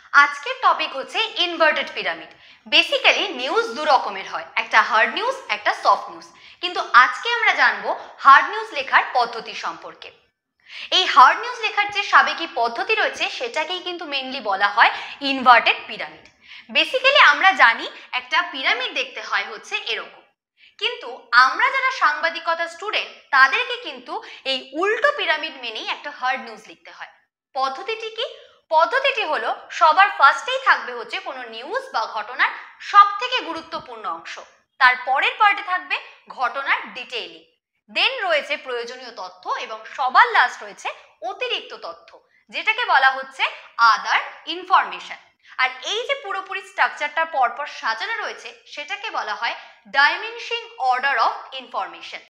আজকের টপিক হচ্ছে inverted pyramid. Basically news দু রকমের হয়, একটা হার্ড নিউজ, একটা সফট নিউজ। কিন্তু আজকে আমরা জানবো হার্ড নিউজ লেখার পদ্ধতি সম্পর্কে। এই হার্ড নিউজ লেখার যে সাবেকি পদ্ধতি রয়েছে সেটাকেই কিন্তু মেইনলি বলা হয় ইনভার্টেড পিরামিড। বেসিক্যালি আমরা জানি একটা পিরামিড দেখতে হয় হচ্ছে এরকম, কিন্তু আমরা যারা সাংবাদিকতা স্টুডেন্ট তাদেরকে কিন্তু এই উল্টো পিরামিড মেনেই একটা হার্ড নিউজ লিখতে হয়। পদ্ধতিটি কি? পদ্ধতিটি হলো সবার ফার্স্টেই থাকবে হচ্ছে কোনো নিউজ বা ঘটনার সব থেকে গুরুত্বপূর্ণ অংশ, তার পরের পার্টে থাকবে ঘটনার ডিটেইলিং, দেন রয়েছে প্রয়োজনীয় তথ্য এবং সবার লাস্ট রয়েছে অতিরিক্ত তথ্য, যেটাকে বলা হচ্ছে আদার ইনফরমেশন। আর এই যে পুরোপুরি স্ট্রাকচারটা পরপর সাজানো রয়েছে সেটাকে বলা হয় ডাইমেনশন অর্ডার অফ ইনফরমেশন।